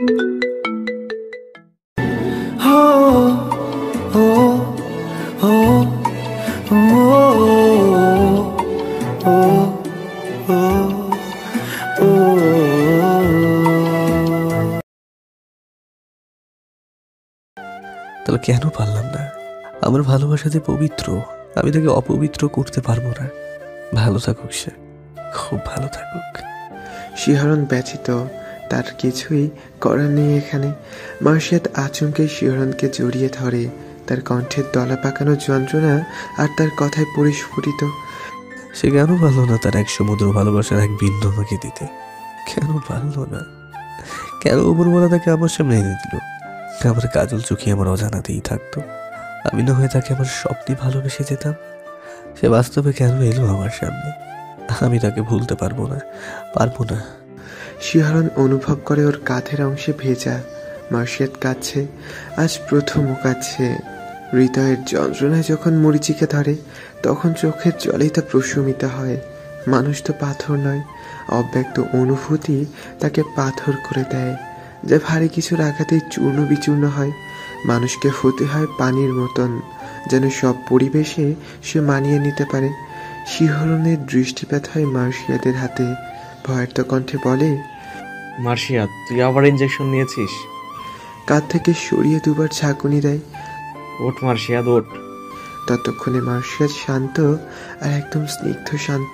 তাহলে কেন পারলাম না? আমার ভালোবাসা যে পবিত্র, আমি তাকে অপবিত্র করতে পারবো না। ভালো থাকুক সে, খুব ভালো থাকুক। শিহরণ ব্যথিত, তার কিছুই করার নেই এখানে। মার্শিয়াত আচমকে শিহরণকে জড়িয়ে ধরে, তার কণ্ঠের দলা পাকানো যন্ত্রণা আর তার কথায় পরিস্ফুটিত। সে কেন পারল না তার এক সমুদ্র ভালোবাসার এক বিন্দু আমাকে দিতে? কেন পারল না? কেন উপরওয়ালা তাকে আমার সামনে এনে দিল? আমার কাজল চোখে আমার অজানাতেই থাকতো, আমি না হয়ে তাকে আমার স্বপ্নে ভালোবেসে যেতাম। সে বাস্তবে কেন এলো আমার সামনে? আমি তাকে ভুলতে পারবো না, পারবো না। শিহরণ অনুভব করে ওর কাঁধের অংশে ভেজা। মার্শিয়াত কাঁদছে, আজ প্রথমও কাঁদছে। হৃদয়ের যন্ত্রণায় যখন মরিচিকা ধরে, তখন চোখের জলেই তা প্রশমিত হয়। মানুষ তো পাথর নয়, অব্যক্ত অনুভূতি তাকে পাথর করে দেয়, যা ভারী কিছুর আঘাতেই চূর্ণ বিচূর্ণ হয়। মানুষকে হতে হয় পানির মতন, যেন সব পরিবেশে সে মানিয়ে নিতে পারে। শিহরণের দৃষ্টিপাত হয় মার্শিয়াদের হাতে। ভয়ার্ত কণ্ঠে বলে, মার্শিয়াত, তুই আবার ইঞ্জেকশন নিয়েছিস? কাঁধ থেকে সরিয়ে দুবার ঝাঁকুনি দেয়। ওঠ মার্শিয়াত, ওঠ। ততক্ষণে মার্শিয়াত শান্ত, আর একদম স্নিগ্ধ শান্ত।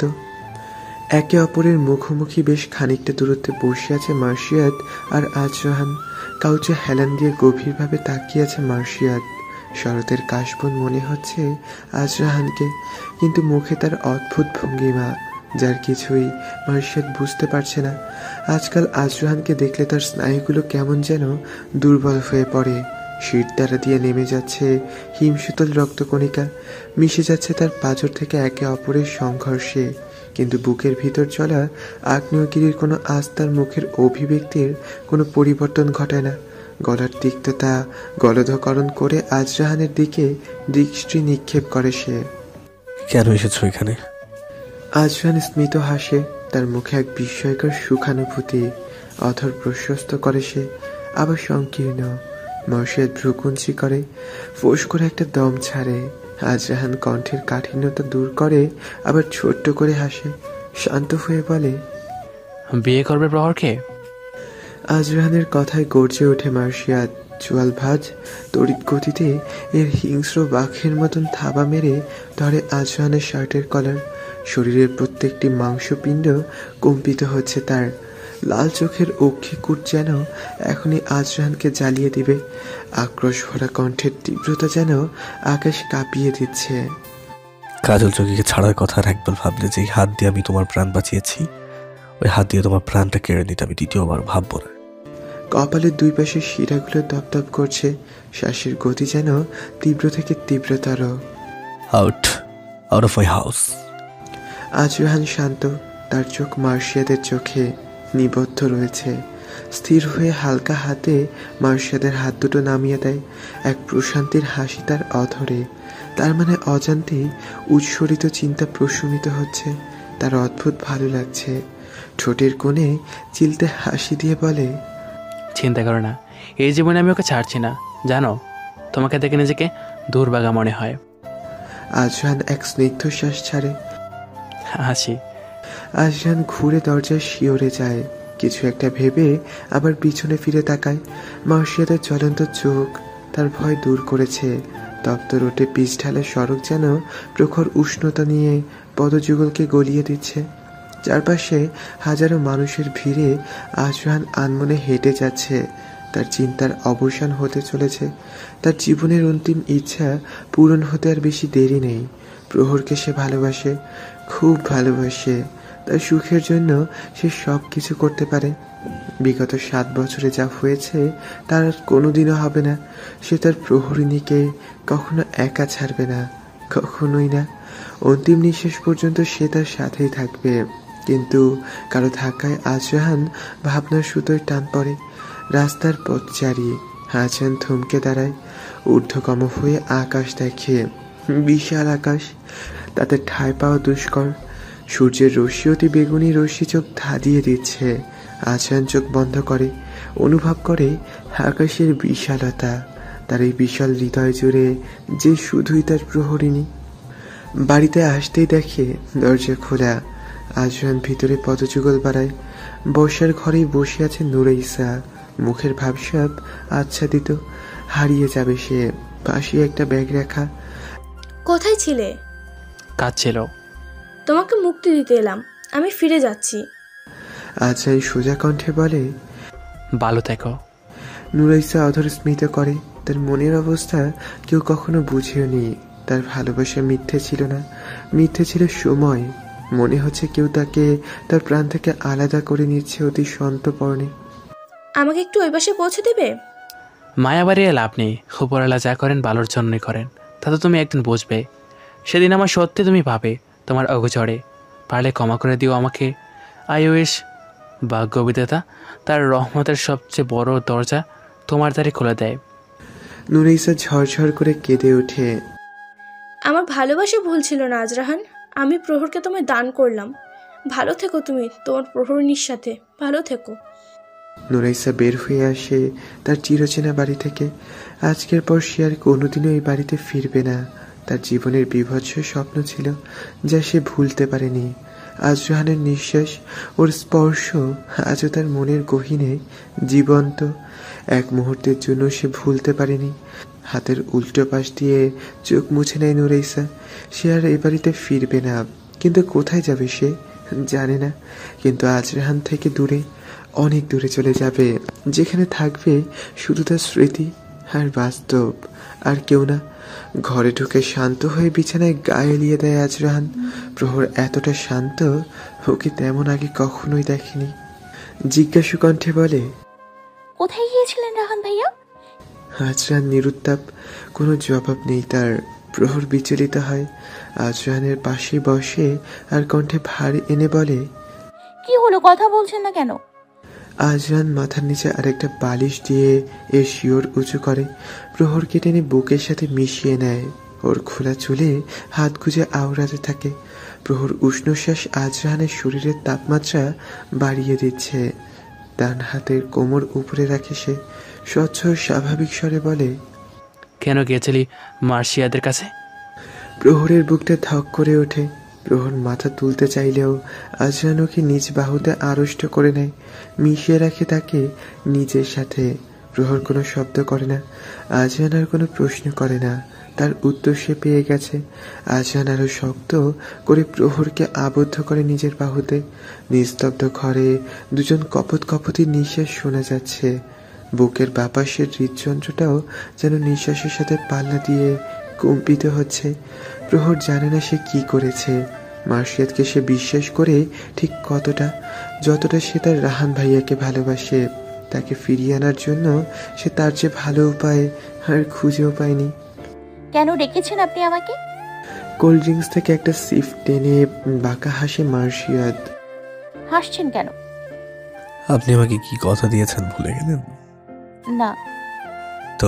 একে অপরের মুখোমুখি বেশ খানিকটা দূরত্বে বসে আছে মার্শিয়াত আর আজরাহান। কাউচে হেলান দিয়ে গভীরভাবে তাকিয়ে আছে মার্শিয়াত। শরতের কাশবন মনে হচ্ছে আজরাহানকে, কিন্তু মুখে তার অদ্ভুত ভঙ্গিমা, যার কিছুই মার্শিয়াত বুঝতে পারছে না। আজকাল আজরাহানকে দেখলে তার স্নায়ুগুলো কেমন যেন দুর্বল হয়ে পড়ে। শিরদাঁড়া দিয়ে নেমে যাচ্ছে হিমশীতল রক্তকণিকা, মিশে যাচ্ছে তার পাঁজর থেকে একে অপরের সংঘর্ষে। কিন্তু বুকের ভিতর চলা আগ্নেয়গিরির কোনো আজ তার মুখের অভিব্যক্তির কোনো পরিবর্তন ঘটায় না। গলার তিক্ততা গলধকরণ করে আজরাহানের দিকে দৃষ্টি নিক্ষেপ করে সে। কেন এসেছো এখানে? আজরাহান স্মিত হাসে, তার মুখে এক বিস্ময়কর সুখানুভূতি। অধর প্রশস্ত করে সে, আবার সংকীর্ণ। মার্শিয়াত ভ্রুকুঞ্চি করে, ফোঁস করে একটা দম ছাড়ে। আজরাহান কণ্ঠের কাঠিন্যতা দূর করে, আবার ছোট্ট করে হাসে, শান্ত হয়ে বলে, বিয়ে করবে প্রহরকে? আজরাহানের কথায় গর্জে ওঠে মার্শিয়াত। চোয়াল ভাঁজ তড়িৎ গতিতে এর হিংস্র বাঘের মতন থাবা মেরে ধরে আজরাহানের শার্টের কলার। শরীরের প্রত্যেকটি মাংসপিণ্ড কম্পিত হচ্ছে তার। লাল চোখের অক্ষিকূট যেন এখনই আজরাহানকে জ্বালিয়ে দিবে। আক্রোশ ভরা কণ্ঠের তীব্রতা যেন আকাশ কাঁপিয়ে দিচ্ছে। কাজল চোখকে ছাড়ার কথা আর একবার ভাবলে যে হাত দিয়ে আমি তোমার প্রাণ বাঁচিয়েছি, ওই হাত দিয়ে তোমার প্রাণটা কেড়ে নিতে আমি দ্বিতীয়বার ভাববো না। কপালের দুই পাশে শিরাগুলো দপদপ করছে, শ্বাসের গতি যেন তীব্র থেকে তীব্রতর। Out of my house. Azrahan শান্ত, তার চোখ মার্শিয়াদের চোখে নিবদ্ধ রয়েছে। স্থির হয়ে হালকা হাতে মার্শিয়াদের হাত দুটো নামিয়ে দেয়। এক প্রশান্তির হাসি তার অধরে, তার মানে অজান্তেই উৎসরিত চিন্তা প্রশমিত হচ্ছে। তার অদ্ভুত ভালো লাগছে। ঠোঁটের কোণে চিলতে হাসি দিয়ে বলে, চিন্তা করো না, এই জীবনে আমি ওকে ছাড়ছি না। জানো, তোমাকে দেখে নিজেকে দুর্ভাগা মনে হয়। আজরাহান এক স্নিগ্ধ শ্বাস ছাড়ে। হাসি। আজরাহান ঘুরে দরজায় শিওরে যায়, কিছু একটা ভেবে আবার পিছনে ফিরে তাকায়। মার্শিয়াদের জ্বলন্ত চোখ তার ভয় দূর করেছে। তপ্ত রোটে পিচ ঢালা সড়ক যেন প্রখর উষ্ণতা নিয়ে পদযুগলকে গলিয়ে দিচ্ছে। চারপাশে হাজারো মানুষের ভিড়ে আজরাহান আনমনে হেঁটে যাচ্ছে। তার চিন্তার অবসান হতে চলেছে। তার জীবনের অন্তিম ইচ্ছা পূরণ হতে আর বেশি দেরি নেই। প্রহরকে সে ভালোবাসে, খুব ভালোবাসে। তার সুখের জন্য সে সব কিছু করতে পারে। বিগত 7 বছরে যা হয়েছে তার আর কোনোদিনও হবে না। সে তার প্রহরিণীকে কখনো একা ছাড়বে না, কখনোই না। অন্তিম নিঃশ্বাস পর্যন্ত সে তার সাথেই থাকবে। কিন্তু কারো ধাক্কায় আজরাহান ভাবনার সুতোয় টান পড়ে। রাস্তার পথচারী আজরাহান থমকে দাঁড়ায়। ঊর্ধ্বগম হয়ে আকাশ দেখে, বিশাল আকাশ, তাতে ঠাঁই পাওয়া দুষ্কর। সূর্যের রশ্মি অতি বেগুনি রশ্মি চোখ ধাঁধিয়ে দিচ্ছে। আজরাহান চোখ বন্ধ করে। অনুভব করে আকাশের বিশালতা। তার এই বিশাল হৃদয় জুড়ে যে শুধুই তার প্রহরিণী। বাড়িতে আসতেই দেখে দরজা খোলা। আজরান ভিতরে পদযুগল বাড়ায়। বসার ঘরেই বসে আছে নুরাইসা, মুখের ভাবসাব আচ্ছাদিত। হারিয়ে যাবে সে। পাশে একটা ব্যাগ রাখা। কোথায় ছিলে? কাজ ছিল। তোমাকে মুক্তি দিতে এলাম, আমি ফিরে যাচ্ছি। আজরান সোজা কণ্ঠে বলে, ভালো থেকো। নুরাইসা অধর স্মিত করে। তার মনের অবস্থা কেউ কখনো বুঝেও নি। তার ভালোবাসা মিথ্যে ছিল না, মিথ্যে ছিল সময়। মনে হচ্ছে কেউ তাকে তার প্রাণ থেকে আলাদা করে নিচ্ছে অতি সন্তর্পণে। আমাকে একটু ওই পাশে পৌঁছে দেবে? মায়া বাড়িয়ে লাভ নেই, উপরওয়ালা যা করেন ভালোর জন্যই করেন, তা তো তুমি একদিন বুঝবে। সেদিন আমার সত্যি তুমি পাবে তোমার অগোচরে। পারলে ক্ষমা করে দিও আমাকে। আই উইশ ভাগ্য বিধাতা তার রহমতের সবচেয়ে বড় দরজা তোমার দ্বারে খুলে দেয়। নুরাইসা ঝরঝর করে কেঁদে ওঠে। আমার ভালোবাসা ভুল ছিল না আজরাহান, আমি প্রহরকে তোমায় দান করলাম। ভালো থেকো তুমি তোমার প্রহরিণীর সাথে, ভালো থেকো। নুরাইসা বের হয়ে আসে তার চিরচেনা বাড়ি থেকে। আজকের পর সে আর কোনোদিনও এই বাড়িতে ফিরবে না। তার জীবনের বীভৎস স্বপ্ন ছিল যা সে ভুলতে পারেনি। আজরাহানের নিঃশ্বাস, ওর স্পর্শ আজও তার মনের গহীনে জীবন্ত। এক মুহূর্তের জন্য সে ভুলতে পারেনি। হাতের উল্টো পাশ দিয়ে চোখ মুছে নেয় নুরাইসা। সে আর এই বাড়িতে ফিরবে না। কিন্তু কোথায় যাবে সে জানে না। কিন্তু আজরাহান থেকে দূরে, অনেক দূরে চলে যাবে, যেখানে থাকবে শুধু তার স্মৃতি আর বাস্তব, আর কেউ না। ঘরে ঢুকে শান্ত হয়ে বিছানায় গায়ে এলিয়ে দেয় আজরাহান। প্রহর এতটা শান্ত ওকে তেমন আগে কখনোই দেখেনি। জিজ্ঞাসু কণ্ঠে বলে, কোথায় গিয়েছিলেন রাহান ভাইয়া? আজরাহান নিরুত্তাপ, কোনো জবাব নেই তার। প্রহর বিচলিত হয়। আজরাহানের পাশে বসে আর কণ্ঠে ভার এনে বলে, কি হলো, কথা বলছেন না কেন? আজরান মাথার নিচে আরেকটা বালিশ দিয়ে এর শিওর উঁচু করে। প্রহরকে টেনে বুকের সাথে মিশিয়ে নেয়। ওর খোলা চুলে হাত গুজে আওড়াতে থাকে। প্রহর উষ্ণশ্বাস আজরাহানের শরীরের তাপমাত্রা বাড়িয়ে দিচ্ছে। ডান হাতের কোমর উপরে রাখে সে। স্বচ্ছ স্বাভাবিক স্বরে বলে, কেন গিয়েছিলি মার্শিয়াদের কাছে? প্রহরের বুকটা ধক করে ওঠে। প্রহর মাথা তুলতে চাইলেও আজরান ওকে নিজ বাহুতে আড়ষ্ট করে নেয়, মিশিয়ে রাখে তাকে নিজের সাথে। প্রহর কোনো শব্দ করে না। আজরান আর কোনো প্রশ্ন করে না। তার উত্তর সে পেয়ে গেছে। আজরান আরো শক্ত করে প্রহরকে আবদ্ধ করে নিজের বাহুতে। নিস্তব্ধ ঘরে দুজন কপত কপতি নিঃশ্বাস শোনা যাচ্ছে। বুকের বাপাসের হৃদযন্ত্রটাও যেন নিঃশ্বাসের সাথে পাল্লা দিয়ে কম্পিত হচ্ছে। প্রহর জানে না সে কি করেছে। মার্শিয়াদকে সে বিশ্বাস করে ঠিক কতটা, যতটা সে তার রাহান ভাইয়াকে ভালোবাসে। তাকে ফিরিয়ে আনার জন্য সে তার চেয়ে ভালো উপায় আর খুঁজেও পায়নি। কেন ডেকেছেন আপনি আমাকে? কোল্ড ড্রিঙ্কস থেকে একটা সিপ টেনে বাঁকা হাসে মার্শিয়াদ। হাসছেন কেন? আপনি আমাকে কি কথা দিয়েছেন ভুলে গেলেন? না। তো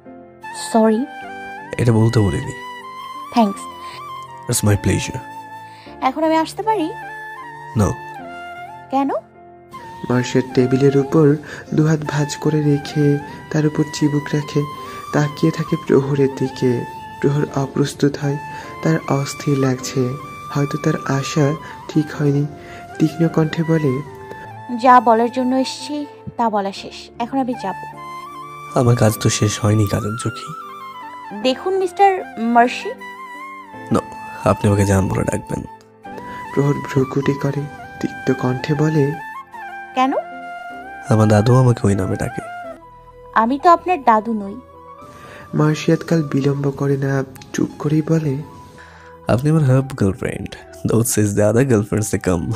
সরি। এটা বলতে বলিনি। থ্যাঙ্কস। It's my pleasure. এখন আমি আসতে পারি? নো। কেন? মার্শিয়াদ টেবিলের উপর দুহাত ভাঁজ করে রেখে তার উপর চিবুক রাখে। তাকিয়ে থাকে প্রহরের দিকে। প্রহর অপ্রস্তুত হয়। তার অস্থির লাগছে। হয়তো তার আশা ঠিক হয়নি। তীক্ষ্ণ কণ্ঠে বলে, যা বলার জন্য এসেছি তা বলা শেষ, এখন আমি যাব। আমার কাজ তো শেষ হয়নি কাজল চোখি। দেখুন মিস্টার মার্শি। নো, আপনি আমাকে জান বলে ডাকবেন। প্রহর ভ্রুকুটি করে। তিক্ত কণ্ঠে বলে, কেন? আমার দাদু আমাকে ওই নামে ডাকে। আমি তো আপনার দাদু নই। মার্শিয়াদ কাল বিলম্ব করে না, চুপ করেই বলে, আপনি আমার হাব girlfriend. Those says the other girlfriends they come.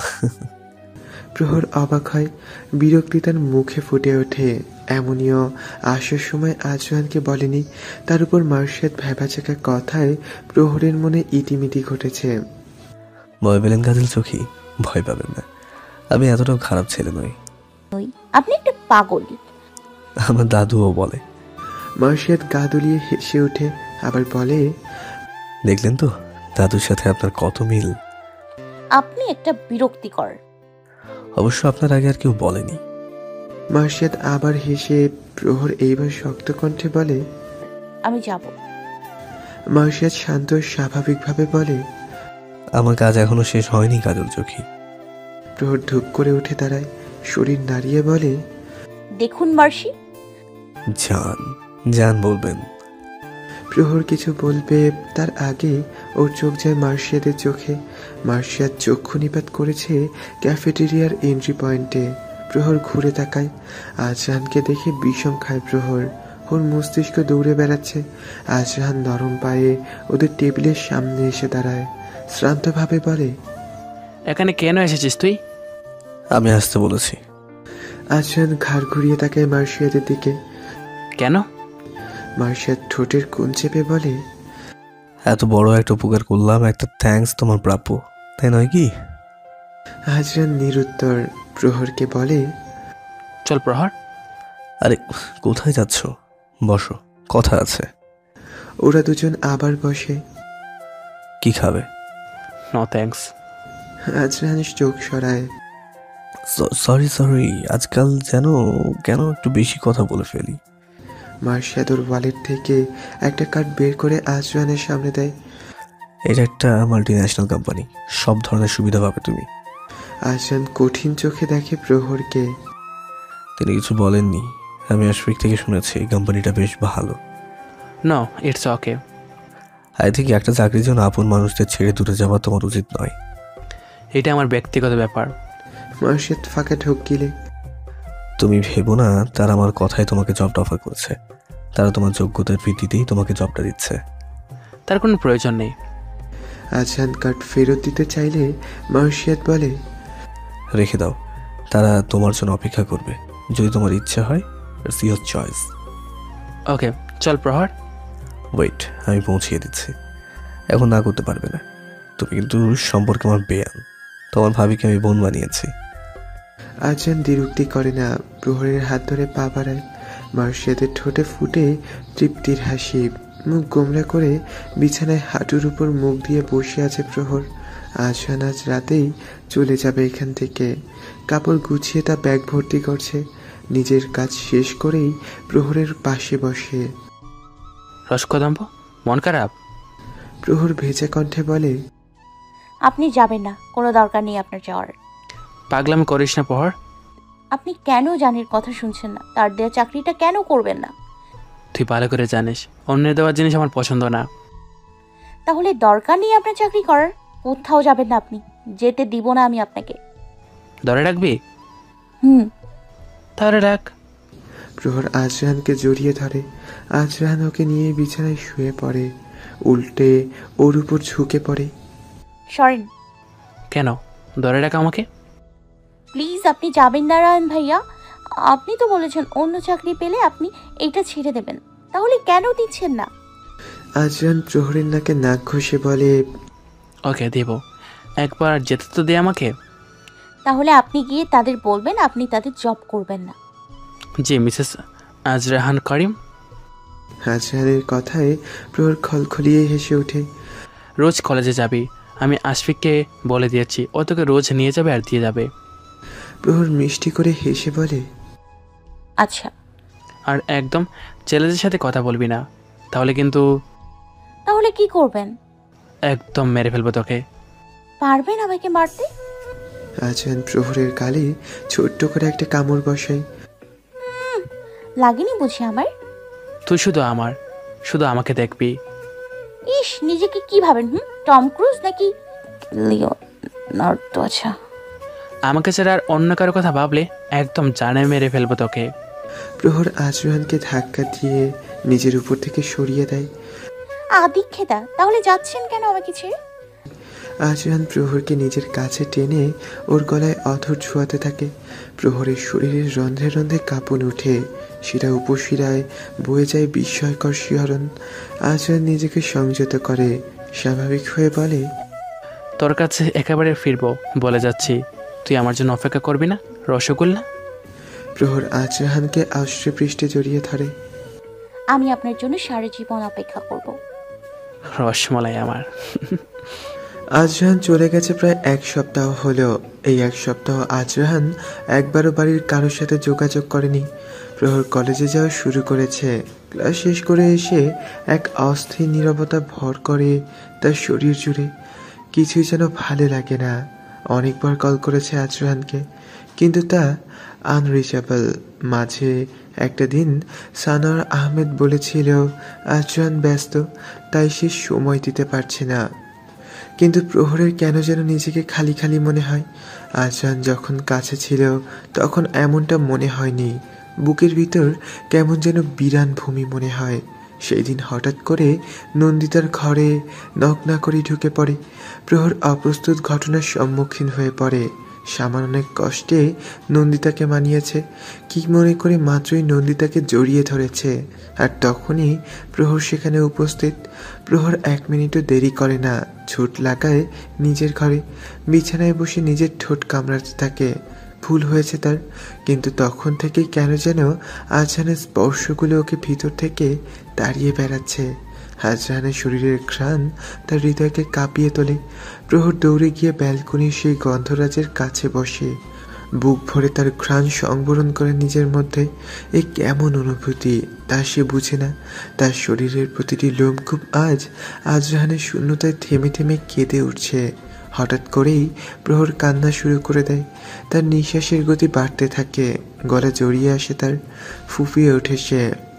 Prahar অবাক হয়। বিরক্তি তার মুখে ফুটে ওঠে। এমনিও আসার সময় আজওয়ানকে বলেনি। তার উপর মার্শিয়াদ ভেবাচাকা কথায় প্রহরের মনে ইতিমিতি ঘটেছে। ভয় পেলেন কাজল চোখি? ভয় পাবেন না, আমি এতটাও খারাপ ছেলে নই। আপনি একটা পাগল। আমার দাদুও বলে। মার্শিয়াদ গা দুলিয়ে হেসে ওঠে, আবার বলে, দেখলেন তো দাদুর সাথে আপনার কত মিল। আপনি একটা বিরক্তিকর। অবশ্য আপনার আগে আর কেউ বলেনি। মার্শিয়াদ আবার হেসে প্রহর এইবার শক্ত কণ্ঠে বলে, আমি যাব। মার্শিয়াদ শান্ত স্বাভাবিকভাবে বলে, আমার কাজ এখনো শেষ হয়নি কাজল চোখি। প্রহর ধূপ করে উঠে দাঁড়ায়, শরীর নাড়িয়ে বলে, দেখুন মার্শি। জান জান বলবেন। প্রহর কিছু বলবে তার আগে ওর চোখ যায় মার্শিয়াদের চোখে। মার্শিয়াদ চক্ষু নিপাত করেছে ক্যাফেটেরিয়ার এন্ট্রি পয়েন্টে। প্রহর ঘুরে তাকায়। আজরানকে দেখে বিষম খায় প্রহর। ওর মস্তিষ্ক দৌড়ে বেড়াচ্ছে। আজরান নরম পায়ে ওদের টেবিলের সামনে এসে দাঁড়ায়, শ্রান্তভাবে বলে, এখানে কেন এসেছিস তুই? আমি আসতে বলেছি। আজরান ঘাড় ঘুরিয়ে তাকায় মার্শিয়াদের দিকে। কেন? মার্শিয়াদ ঠোঁটের কোণ চেপে বলে, এত বড় একটা উপকার করলাম, একটা থ্যাঙ্কস তোমার প্রাপ্য, তাই নয় কি? আজরান নিরুত্তর। প্রহরকে বলে, চল প্রহর। আরে কোথায় যাচ্ছ? বসো, কথা আছে। ওরা দুজন আবার বসে। কি খাবে? No thanks. আজরান চোখ সরায়। সরি সরি, আজকাল যেন কেন একটু বেশি কথা বলে ফেলি। মার্শিয়াদ ওর ওয়ালেট থেকে একটা কার্ড বের করে আজরানের সামনে দেয়। এটা একটা মাল্টিন্যাশনাল কোম্পানি, সব ধরনের সুবিধা পাবে তুমি। আজরান কঠিন চোখে দেখে প্রহরকে। তিনি কিছু বলেননি। আমি আশফিক থেকে শুনেছি এই কোম্পানিটা বেশ ভালো। No, it's okay. I think একটা চাকরির জন্য আপন মানুষদের ছেড়ে দূরে যাওয়া তোমার উচিত নয়। এটা আমার ব্যক্তিগত ব্যাপার। মার্শিয়াদ ফাঁকা ঢোক গিলে। তুমি ভেবো না তারা আমার কথায় তোমাকে জবটা অফার করেছে। তারা তোমার যোগ্যতার ভিত্তিতেই তোমাকে জবটা দিচ্ছে। তার কোনো প্রয়োজন নেই। আজরান কার্ড ফেরত দিতে চাইলে মার্শিয়াদ বলে, রেখে দাও, তারা তোমার জন্য অপেক্ষা করবে। যদি তোমার ইচ্ছে হয়, ইটস ইয়োর চয়েস। ওকে, চল প্রহর। ওয়েট, আমি পৌঁছিয়ে দিচ্ছি। এখন না করতে পারবে না। তুমি কিন্তু সম্পর্কে আমার বেয়ান। তোমার ভাবিকে আমি বোন বানিয়েছি। আজরান দ্বিরুক্তি করে না, প্রহরের হাত ধরে পা বাড়ায়। মার্শিয়াদের ঠোঁটে ফুটে তৃপ্তির হাসি। মুখ গোমরা করে বিছানায় হাঁটুর উপর মুখ দিয়ে বসে আছে প্রহর। আজরান আজ রাতেই চলে যাবে এখান থেকে। কাপড় গুছিয়ে তা ব্যাগ ভর্তি করছে। নিজের কাজ শেষ করেই প্রহরের পাশে বসে। রসকদম্ব, মন খারাপ? প্রহর ভেজা কণ্ঠে বলে, আপনি যাবেন না, কোনো দরকার নেই আপনার যাওয়ার। পাগলামি করিস না প্রহর। আপনি কেন জানির কথা শুনছেন না? তার দেওয়া চাকরিটা কেন করবেন না? তুই ভালো করে জানিস অন্যের দেওয়ার জিনিস আমার পছন্দ না। তাহলে দরকার নেই আপনার চাকরি করার। কোথাও যাবেন না আপনি, যেতে দিব না আমি আপনাকে। ধরে রাখবি? তাহলে রাখ। প্রহর আজরানকে জড়িয়ে ধরে। আজরান ওকে নিয়ে বিছানায় শুয়ে পড়ে, উল্টে ওর উপর ঝুঁকে পড়ে। সরেন। কেন? ধরে রাখ আমাকে। প্লিজ, আপনি যাবেন না রায়ন ভাইয়া। আপনি তো বলেছেন অন্য চাকরি পেলে আপনি এইটা ছেড়ে দেবেন, তাহলে কেন দিচ্ছেন না? আজরান প্রহরের নাকে নাক ঘষে বলে, ওকে দেব, একবার যেতে তো দে আমাকে। তাহলে আপনি গিয়ে তাদের বলবেন আপনি তাদের জব করবেন না। জি মিসেস আজরাহান করিম। আজরানের কথায় প্রহর খলখলিয়ে হেসে ওঠে। রোজ কলেজে যাবি, আমি আশফিককে বলে দিয়েছি, ও তোকে রোজ নিয়ে যাবে আর দিয়ে যাবে। প্রহর মিষ্টি করে হেসে বলে, আচ্ছা। আর একদম ছেলেদের সাথে কথা বলবি না, তাহলে কিন্তু। তাহলে কি করবেন? একদম মেরে ফেলবো তোকে। পারবেন আমাকে মারতে? আজরান প্রহরের গালে ছোট্ট করে একটা কামড় বসায়। লাগেনি বুঝি আমার? তুই শুধু আমাকে দেখবি। ইস, নিজেকে কি ভাবেন? টম ক্রুজ নাকি লিওনার্দো? আচ্ছা, আমাকে ছাড়া আর অন্য কারো কথা ভাবলে একদম জানে মেরে ফেলবো তোকে। প্রহর আজরানকে ধাক্কা দিয়ে নিজের উপর থেকে সরিয়ে দেয়। আদিক্ষেতা, তাহলে যাচ্ছেন কেন আমাকে ছেড়ে? আজরান প্রহরকে নিজের কাছে টেনে ওর গলায় অধর ছোঁয়াতে থাকে। প্রহরের শরীরের রন্ধ্রে রন্ধ্রে কাঁপন ওঠে, শিরা উপশিরায় বয়ে যায় বিস্ময়কর শিহরণ। আজরান নিজেকে সংযত করে, স্বাভাবিক হয়ে বলে, তোর কাছে একেবারে ফিরবো বলে যাচ্ছি, তুই আমার জন্য অপেক্ষা করবি না? রসগোল্লা। প্রহর আজরাহানকে আশ্রে পৃষ্ঠে জড়িয়ে ধরে। আমি আপনার জন্য সারা জীবন অপেক্ষা করব। রসমলাই আমার। আজরাহান চলে গেছে প্রায় 1 সপ্তাহ হলো। এই 1 সপ্তাহ আজরাহান একবারও বাড়ির কারোর সাথে যোগাযোগ করেনি। প্রহর কলেজে যাওয়া শুরু করেছে। ক্লাস শেষ করে এসে এক অস্থির নীরবতা ভর করে তার শরীর জুড়ে। কিছুই যেন ভালো লাগে না। অনেকবার কল করেছে আজরাহানকে, কিন্তু তা আনরিচেবল। মাঝে একটা দিন সানোয়ার আহমেদ বলেছিল আজরাহান ব্যস্ত, তাই সে সময় দিতে পারছে না। কিন্তু প্রহরের কেন যেন নিজেকে খালি খালি মনে হয়। আজরাহান যখন কাছে ছিল তখন এমনটা মনে হয়নি। বুকের ভিতর কেমন যেন বিরান ভূমি মনে হয়। সেই দিন হঠাৎ করে নন্দিতার ঘরে নক না করে ঢুকে পড়ে। প্রহর অপ্রস্তুত ঘটনার সম্মুখীন হয়ে পড়ে। সামান্য কষ্টে নন্দিতাকে মানিয়েছে, কি মনে করে মাত্রই নন্দিতাকে জড়িয়ে ধরেছে। আর তখনই প্রহর সেখানে উপস্থিত। প্রহর 1 মিনিটও দেরি করে না, ছুট লাগায় নিজের ঘরে। বিছানায় বসে নিজের ঠোঁট কামড়াতে থাকে। ভুল হয়েছে তার, কিন্তু তখন থেকেই কেন যেন আজরাহানের স্পর্শগুলো ওকে ভিতর থেকে দাঁড়িয়ে বেড়াচ্ছে। আজরাহানের শরীরের ঘ্রাণ তার হৃদয়কে কাঁপিয়ে তোলে। প্রহর দৌড়ে গিয়ে ব্যালকনির সেই গন্ধরাজের কাছে বসে। বুক ভরে তার ঘ্রাণ সংবরণ করে নিজের মধ্যে। এ কেমন অনুভূতি তা সে বুঝে না। তার শরীরের প্রতিটি লোমকূপ আজ আজরাহানের শূন্যতায় থেমে থেমে কেঁদে উঠছে। হঠাৎ করেই প্রহর কান্না শুরু করে দেয়। তার নিঃশ্বাসের গতি বাড়তে থাকে, গলা জড়িয়ে আসে তার, ফুঁপিয়ে ওঠে সে।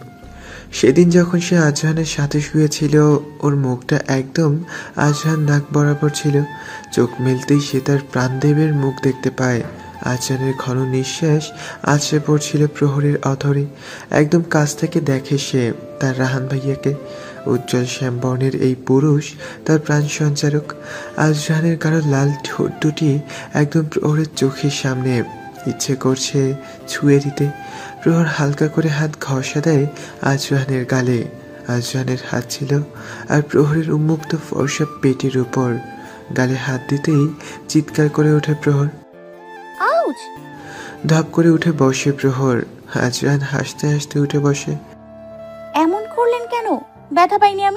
সেদিন যখন সে আজরাহানের সাথে শুয়েছিল, ওর মুখটা একদম আজরাহান নাক বরাবর ছিল। চোখ মেলতেই সে তার প্রাণদেবের মুখ দেখতে পায়। আজরাহানের ঘন নিঃশ্বাস আছড়ে পড়ছিল প্রহরের অধরে। একদম কাছ থেকে দেখে সে তার রাহান ভাইয়াকে। উজ্জ্বল শ্যামবর্ণের এই পুরুষ তার প্রাণ সঞ্চারক। আজরাহানের গাঢ় লাল ঠোঁট দুটি একদম প্রহরের চোখের সামনে। ইচ্ছে করছে ছুঁয়ে দিতে। প্রহর হালকা করে হাত ঘষা দেয় আজরাহানের গালে। আজরাহানের হাত ছিল আর প্রহরের উন্মুক্ত ফর্সা পেটের উপর। গালে হাত দিতেই চিৎকার করে ওঠে প্রহর। আউচ! ধপ করে উঠে বসে প্রহর। আজরাহান হাসতে হাসতে উঠে বসে। এমন করলেন কেন? ব্যথা পাইনি আমি।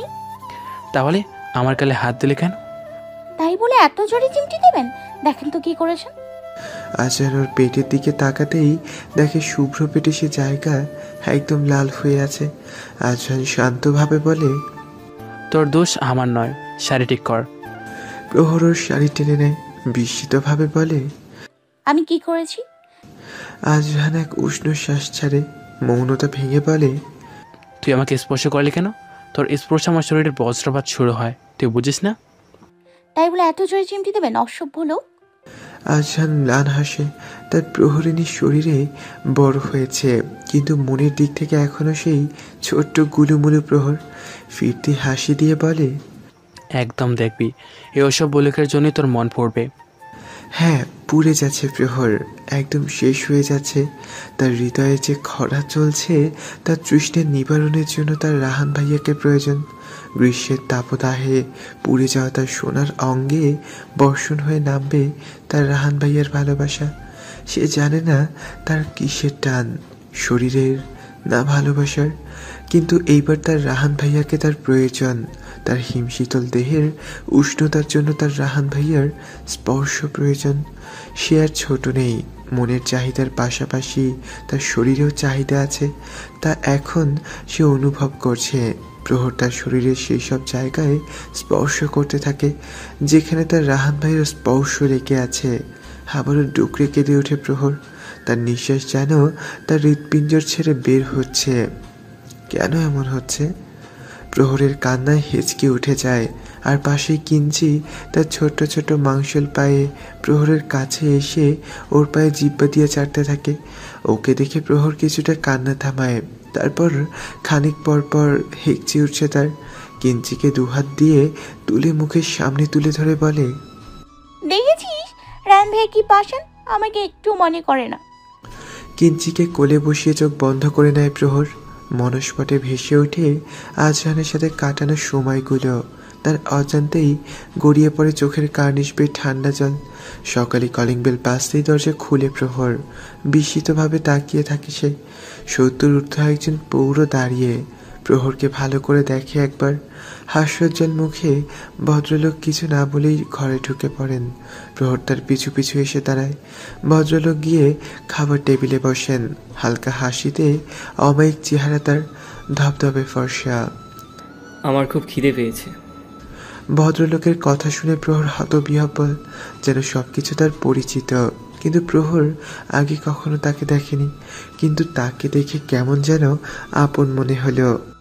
তাহলে আমার গালে হাত দিলে কেন? তাই বলে এত জোরে চিমটি দেবেন? দেখেন তো কি করেছেন। আজরাহান ওর পেটের দিকে তাকাতেই দেখে শুভ্র পেটে সে জায়গা একদম লাল হয়ে আছে। আজরাহান শান্তভাবে বলে, তোর দোষ আমার নয়, শাড়ি ঠিক কর। প্রহর ওর শাড়ি টেনে নেয়। বিস্মিতভাবে বলে, আমি কি করেছি? আজরাহান এক উষ্ণ শ্বাস ছাড়ে, মৌনতা ভেঙে বলে, তুই আমাকে স্পর্শ করলি কেন? তোর স্পর্শ আমার শরীরের বজ্রপাত শুরু হয়, তুই বুঝিস না? তাই বলে এত জোরে চিমটি দেবেন, অসভ্য লোক। আজরাহান ম্লান হাসে। তার প্রহরিণীর শরীরে বড় হয়েছে, কিন্তু মনের দিক থেকে এখনো সেই ছোট্ট গুলুমুলু প্রহর। ফিরতি হাসি দিয়ে বলে, একদম দেখবি, এই অসভ্য লোকের জন্যই তোর মন পড়বে। হ্যাঁ, পুড়ে যাচ্ছে প্রহর, একদম শেষ হয়ে যাচ্ছে। তার হৃদয়ে যে খরা চলছে, তার তৃষ্ণের নিবারণের জন্য তার রাহান ভাইয়াকে প্রয়োজন। গ্রীষ্মের তাপদাহে পুড়ে যাওয়া তার সোনার অঙ্গে বর্ষণ হয়ে নামবে তার রাহান ভাইয়ার ভালোবাসা। সে জানে না তার কিসের টান, শরীরের না ভালোবাসার, কিন্তু এইবার তার রাহান ভাইয়াকে তার প্রয়োজন। তার হিমশীতল দেহের উষ্ণতার জন্য তার রাহান ভাইয়ার স্পর্শ প্রয়োজন। সে আর ছোট নেই, মনের চাহিদার পাশাপাশি তার শরীরেও চাহিদা আছে। তা এখন সে অনুভব করছে। প্রহর তার শরীরের সেই সব জায়গায় স্পর্শ করতে থাকে যেখানে তার রাহান ভাইয়ের স্পর্শ রেখে আছে। আবারও ডুকরে কেঁদে ওঠে প্রহর। তার নিঃশ্বাস যেন তার হৃৎপিঞ্জর ছেড়ে বের হচ্ছে। কেন এমন হচ্ছে? প্রহরের কান্নায় হেঁচকে উঠে যায়। আর পাশেই কিঞ্চি তার ছোট্ট ছোট্ট মাংসল পায়ে প্রহরের কাছে এসে ওর পায়ে জিব্বা দিয়ে চাটতে থাকে। ওকে দেখে প্রহর কিছুটা কান্না থামায়। তারপর খানিক পর পর হেঁচে উঠছে তার। কিঞ্চিকে দুহাত দিয়ে তুলে মুখের সামনে তুলে ধরে বলে, দেখেছিস রান ভাই কি পাশান, আমাকে একটু মনে করে না। কিঞ্চিকে কোলে বসিয়ে চোখ বন্ধ করে নেয় প্রহর। মনস্পটে ভেসে ওঠে আজরাহানের সাথে কাটানো সময়গুলো। তার অজান্তেই গড়িয়ে পড়ে চোখের কার্নিশ বেয়ে ঠান্ডা জল। সকালে কলিং বেল বাজতেই দরজা খুলে প্রহর। বিস্মিতভাবে তাকিয়ে থাকে সে। 70 ঊর্ধ্ব একজন পৌর দাঁড়িয়ে প্রহরকে ভালো করে দেখে একবার। হাস্যোজ্জ্বল মুখে ভদ্রলোক কিছু না বলেই ঘরে ঢুকে পড়েন। প্রহর তার পিছু পিছু এসে দাঁড়ায়। ভদ্রলোক গিয়ে খাবার টেবিলে বসেন। হালকা হাসিতে অমায়িক চেহারা তার, ধবধবে ফর্সা। আমার খুব খিদে পেয়েছে। ভদ্রলোকের কথা শুনে প্রহর হতবিহ্বল, যেন সবকিছু তার পরিচিত। কিন্তু প্রহর আগে কখনো তাকে দেখেনি, কিন্তু তাকে দেখে কেমন যেন আপন মনে হলো।